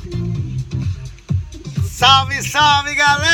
Salve, salve,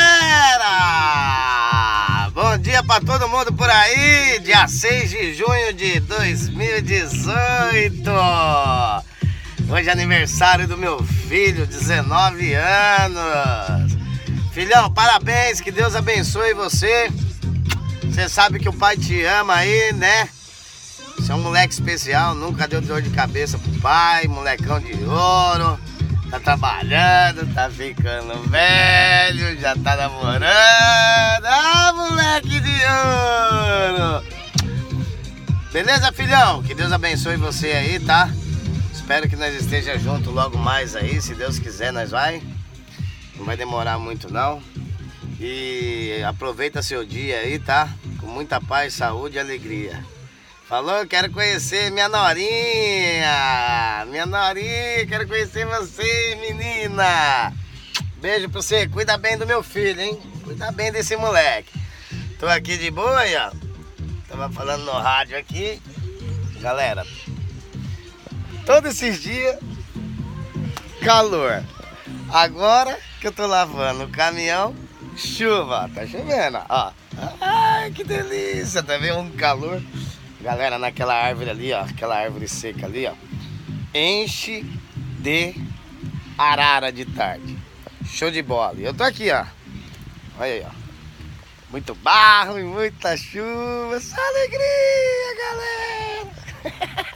galera! Bom dia pra todo mundo por aí, dia 6 de junho de 2018. Hoje é aniversário do meu filho, 19 anos. Filhão, parabéns, que Deus abençoe você. Você sabe que o pai te ama aí, né? Você é um moleque especial, nunca deu dor de cabeça pro pai, molecão de ouro. Tá trabalhando, tá ficando velho, já tá namorando. Ah, moleque de ouro! Beleza, filhão? Que Deus abençoe você aí, tá? Espero que nós estejamos juntos logo mais aí. Se Deus quiser, nós vai. Não vai demorar muito, não. E aproveita seu dia aí, tá? Com muita paz, saúde e alegria. Falou, quero conhecer minha norinha. Minha norinha, quero conhecer você, menina. Beijo pra você, cuida bem do meu filho, hein? Cuida bem desse moleque. Tô aqui de boa aí, ó. Tava falando no rádio aqui. Galera, todos esses dias, calor. Agora que eu tô lavando o caminhão, chuva. Tá chovendo, ó. Ai, que delícia, tá vendo? Um calor. Galera, naquela árvore ali, ó, aquela árvore seca ali, ó, enche de arara de tarde. Show de bola. E eu tô aqui, ó. Olha aí, ó. Muito barro e muita chuva. Só alegria, galera.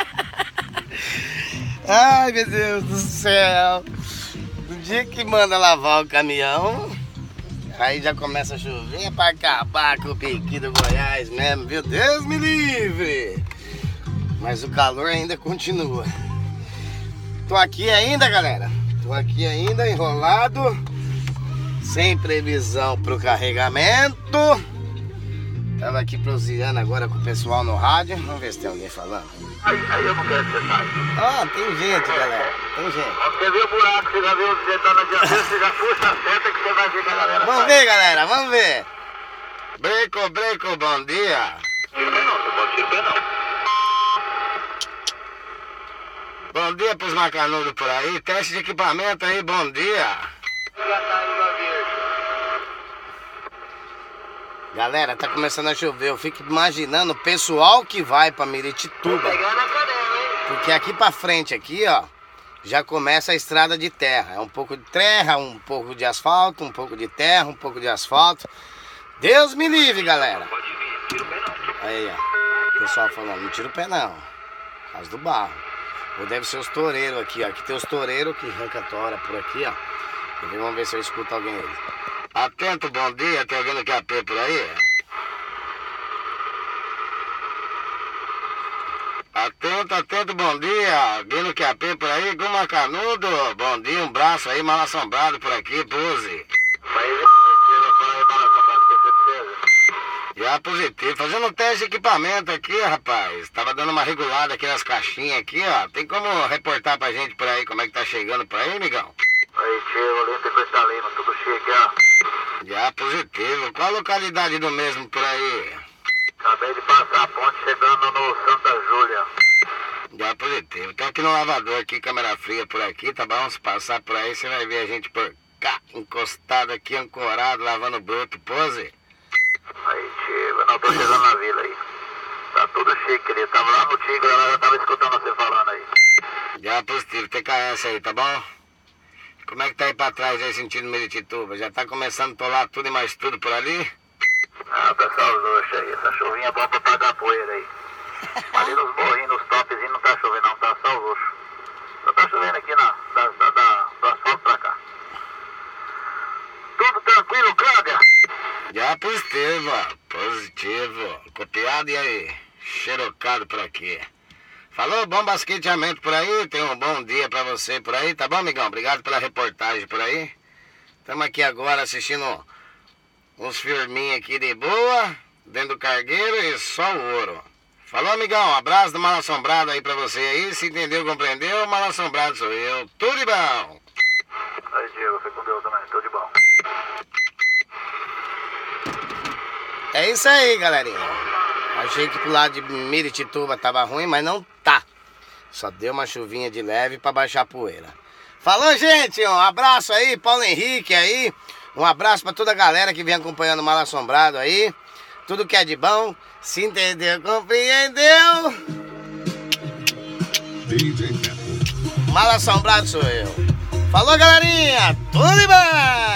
Ai, meu Deus do céu. No dia que manda lavar o caminhão, aí já começa a chover pra acabar com o piqui do Goiás mesmo, viu? Deus me livre! Mas o calor ainda continua. Tô aqui ainda, galera. Tô aqui ainda, enrolado. Sem previsão pro carregamento. Tava aqui proseando agora com o pessoal no rádio. Vamos ver se tem alguém falando. Aí eu não quero que você saiba. Ah, tem gente, galera. Tem gente. Você vê o buraco, você já viu onde você tá na dianteira, você já puxa a seta que você vai ver que a galera Vamos ver, galera, vamos ver. Breco, bom dia. Não, você pode tirar não. Bom dia pros macanudos por aí. Teste de equipamento aí, bom dia. Já tá indo a verde. Galera, tá começando a chover. Eu fico imaginando o pessoal que vai pra Miritituba. Pegar na canela, hein? Porque aqui pra frente, aqui, ó, já começa a estrada de terra. É um pouco de terra, um pouco de asfalto, um pouco de terra, um pouco de asfalto. Deus me livre, galera. Pode vir, tira o pé não. Aí, ó. O pessoal falando, não tira o pé não. Por causa do barro. Ou deve ser os toureiros aqui, ó. Aqui tem os toureiros que arranca tora por aqui, ó. Vamos ver se eu escuto alguém aí. Atento, bom dia. Tem alguém no QAP por aí? Atento, bom dia. Alguém no QAP por aí? Guma Canudo. Bom dia, um braço aí, mal assombrado por aqui, pose. Já positivo. Fazendo um teste de equipamento aqui, rapaz. Tava dando uma regulada aqui nas caixinhas aqui, ó. Tem como reportar pra gente por aí como é que tá chegando por aí, amigão? Aí, tio, limpo e cristalino, tudo chique, ó. Já positivo. Qual a localidade do mesmo por aí? Acabei de passar a ponte chegando no Santa Júlia. Já positivo. Tô aqui no lavador aqui, câmera fria por aqui, tá bom? Se passar por aí, você vai ver a gente por cá, encostado aqui, ancorado, lavando broto, pose. Aí, tio, não tô chegando na vila aí. Tá tudo chique, querido. Tava lá no Tigre, ela já tava escutando você falando aí. Já positivo. TKS aí, tá bom? Como é que tá aí pra trás aí, sentindo Miritituba? Já tá começando a tolar tudo e mais tudo por ali? Ah, pessoal, luxo aí. Essa chuvinha é boa pra pagar poeira aí. Ali nos morrinhos, nos topzinhos não tá chovendo não, tá só o luxo. Só tá chovendo aqui do asfalto pra cá. Tudo tranquilo, Cláudia? Já positivo. Copiado e aí? Xerocado por aqui. Falou, bom basqueteamento por aí. Tenha um bom dia pra você por aí, tá bom, amigão? Obrigado pela reportagem por aí. Estamos aqui agora assistindo uns filminhos aqui de boa, dentro do cargueiro e só o ouro. Falou, amigão, abraço do Mal Assombrado aí pra você aí. Se entendeu, compreendeu, Mal Assombrado sou eu. Tudo de bom. Aí, Diego, fica com Deus também, tudo de bom. É isso aí, galerinha. Achei que pro lado de Miritituba tava ruim, mas não tá. Só deu uma chuvinha de leve pra baixar a poeira. Falou, gente, um abraço aí, Paulo Henrique aí. Um abraço pra toda a galera que vem acompanhando o Mal Assombrado aí. Tudo que é de bom, se entendeu, compreendeu. Mal Assombrado sou eu. Falou, galerinha, tudo de bom.